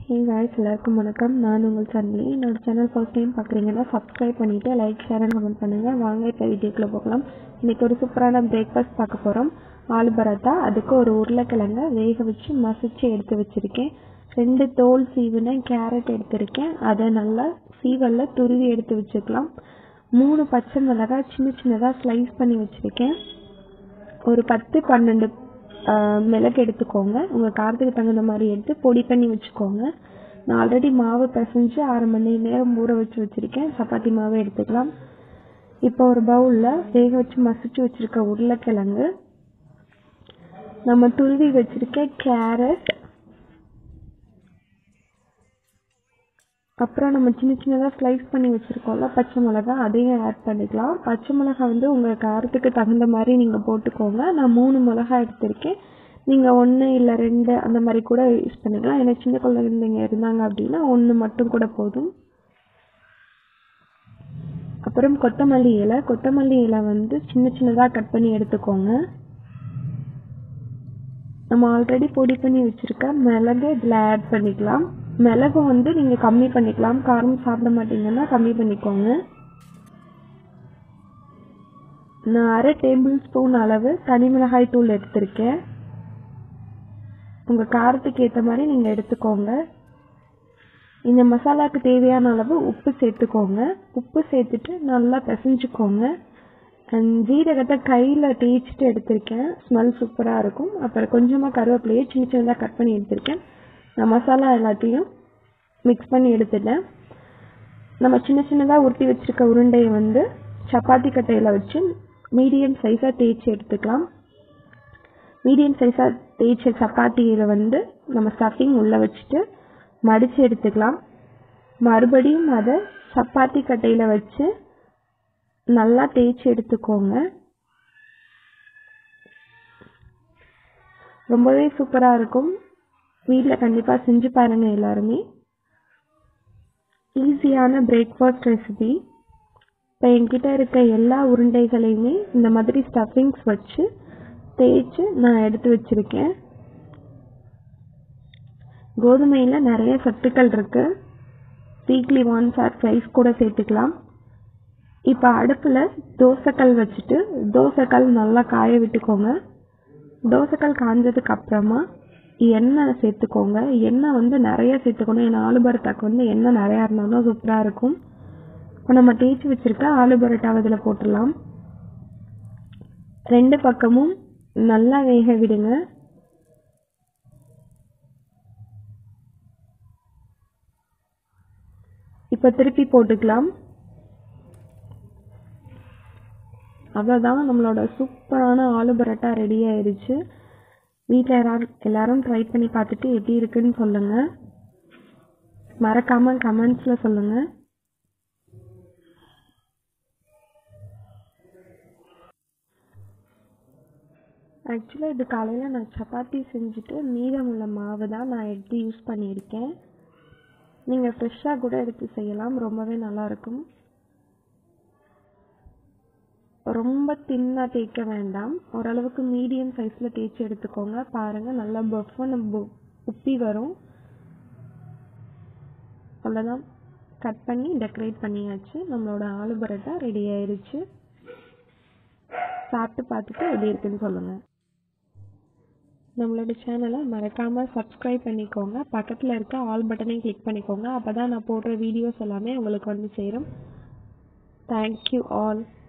Hey guys, எல்லாருக்கும் வணக்கம். நான் உங்கள் சன்வி. என்னோட சேனல் ஃபர்ஸ்ட் டைம் பார்க்குறீங்கன்னா சப்ஸ்கிரைப் பண்ணிவிட்டு லைக் ஷேர் அண்ட் கமெண்ட் பண்ணுங்கள். வாங்க இப்போ வீடியோக்குள்ளே போகலாம். இன்றைக்கி ஒரு சூப்பரான பிரேக்ஃபாஸ்ட் பார்க்க போகிறோம். ஆலு பரோட்டா. அதுக்கு ஒரு உருளைக்கிழங்கை வேக வச்சு மசிச்சு எடுத்து வச்சுருக்கேன். 2 தோல் சீவுன கேரட் எடுத்திருக்கேன். அதை நல்லா சீவலில் துருவி எடுத்து வச்சுக்கலாம். 3 பச்சை மிளகாய் சின்ன சின்னதாக ஸ்லைஸ் பண்ணி வச்சுருக்கேன். ஒரு 10-12 மிளகு எடுத்துக்கோங்க. உங்கள் காரத்துக்கு தகுந்த மாதிரி எடுத்து பொடி பண்ணி வச்சுக்கோங்க. நான் ஆல்ரெடி மாவு பிசைஞ்சு 1/2 மணி நேரம் ஊற வச்சு வச்சுருக்கேன். சப்பாத்தி மாவு எடுத்துக்கலாம். இப்போ ஒரு பவுலில் வேக வச்சு மசிச்சு வச்சுருக்க உருளைக்கிழங்கு, நம்ம துருவி வச்சுருக்க கேரட், அப்புறம் நம்ம சின்ன சின்னதாக ஸ்லைஸ் பண்ணி வச்சுருக்கோம்ல பச்சை மிளகா, அதையும் ஆட் பண்ணிக்கலாம். பச்சை மிளகா உங்கள் காரத்துக்கு தகுந்த மாதிரி நீங்கள் போட்டுக்கோங்க. நான் 3 மிளகா எடுத்திருக்கேன். நீங்கள் 1 இல்லை 2 அந்த மாதிரி கூட யூஸ் பண்ணிக்கலாம். ஏன்னா சின்ன குழந்தைங்க இருந்தாங்க அப்படின்னா 1 மட்டும் கூட போதும். அப்புறம் கொத்தமல்லி இலை சின்ன சின்னதாக கட் பண்ணி எடுத்துக்கோங்க. நம்ம ஆல்ரெடி பொடி பண்ணி வச்சுருக்க மிளகு இதில் ஆட் பண்ணிக்கலாம். மிளகு நீங்கள் கம்மி பண்ணிக்கலாம். காரம் சாப்பிட மாட்டீங்கன்னா கம்மி பண்ணிக்கோங்க. நான் 1/2 டேபிள் ஸ்பூன் அளவு தனி மிளகாய் தூள் எடுத்திருக்கேன். உங்கள் காரத்துக்கு ஏற்ற மாதிரி நீங்கள் எடுத்துக்கோங்க. இந்த மசாலாவுக்கு தேவையான அளவு உப்பு சேர்த்துக்கோங்க. உப்பு சேர்த்துட்டு நல்லா பிசைஞ்சுக்கோங்க. ஜீரகத்தை கையில் தேய்ச்சிட்டு எடுத்திருக்கேன். ஸ்மெல் சூப்பராக இருக்கும். அப்புறம் கொஞ்சமாக கருவேப்பிலையை சின்ன சின்னதாக கட் பண்ணி எடுத்திருக்கேன். நான் மசாலா எல்லாத்தையும் மிக்ஸ் பண்ணி எடுத்துட்டேன். நம்ம சின்ன சின்னதாக உருட்டி வச்சுருக்க உருண்டையை சப்பாத்தி கட்டையில் வச்சு மீடியம் சைஸாக தேய்ச்சி எடுத்துக்கலாம். மீடியம் சைஸாக தேய்ச்ச சப்பாத்தியில் நம்ம ஸ்டஃபிங் உள்ளே வச்சுட்டு மடித்து எடுத்துக்கலாம். மறுபடியும் அதை சப்பாத்தி கட்டையில் வச்சு நல்லா தேய்ச்சி எடுத்துக்கோங்க. ரொம்பவே சூப்பராக இருக்கும். வீட்டில் கண்டிப்பாக செஞ்சு பாருங்கள் எல்லாருமே. ஈஸியான பிரேக்ஃபாஸ்ட் ரெசிபி. இப்போ என்கிட்ட இருக்க எல்லா உருண்டைகளையுமே இந்த மாதிரி ஸ்டஃபிங்ஸ் வச்சு தேய்ச்சி நான் எடுத்து வச்சுருக்கேன். கோதுமையில் நிறைய சத்துக்கள் இருக்குது. வீக்லி ஒன்ஸ் ஆர் ட்வைஸ் கூட சேர்த்துக்கலாம். இப்போ அடுப்பில் தோசைக்கல் வச்சுட்டு தோசைக்கல் நல்லா காய விட்டுக்கோங்க. தோசைக்கல் காஞ்சதுக்கு அப்புறமா எண்ணெய் சேர்த்துக்கோங்க. எண்ணெய் நிறைய சேர்த்துக்கணும். ஏன்னா ஆலு பரோட்டாக்கு எண்ணெய் நிறையா இருந்தாலும் சூப்பராக இருக்கும். இப்போ நம்ம தேய்ச்சி வச்சுருக்க ஆலு பரோட்டாவை இதில் போட்டுடலாம். 2 பக்கமும் நல்லா வேக விடுங்க. இப்போ திருப்பி போட்டுக்கலாம். அவ்வளோதான், நம்மளோட சூப்பரான ஆலு பரோட்டா ரெடி ஆயிடுச்சு. வீட்டில் எல்லாரும் ட்ரை பண்ணி பார்த்துட்டு எப்படி இருக்குன்னு சொல்லுங்கள். மறக்காமல் கமெண்ட்ஸில் சொல்லுங்கள். ஆக்சுவலாக இது காலையில் நான் சப்பாத்தி செஞ்சுட்டு மீதமுள்ள மாவு தான் நான் எடுத்து யூஸ் பண்ணியிருக்கேன். நீங்கள் ஃப்ரெஷ்ஷாக கூட எடுத்து செய்யலாம். ரொம்பவே நல்லாயிருக்கும். ரொம்ப தின்னாக தேய்க்க வேண்டாம். ஓரளவுக்கு மீடியம் சைஸில் தேய்ச்சி எடுத்துக்கோங்க. பாருங்கள், நல்லா பஃப்னு உப்பி வரும். அவ்வளோதான், கட் பண்ணி டெக்கரேட் பண்ணியாச்சு. நம்மளோட ஆலு பரோட்டா ரெடி ஆயிடுச்சு. சாப்பிட்டு பார்த்துட்டு எப்படி இருக்குன்னு சொல்லுங்கள். நம்மளோட சேனலை மறக்காமல் சப்ஸ்கிரைப் பண்ணிக்கோங்க. பக்கத்தில் இருக்க ஆல் பட்டனையும் கிளிக் பண்ணிக்கோங்க. அப்போ தான் நான் போடுற வீடியோஸ் எல்லாமே உங்களுக்கு சேரும். Thank you all.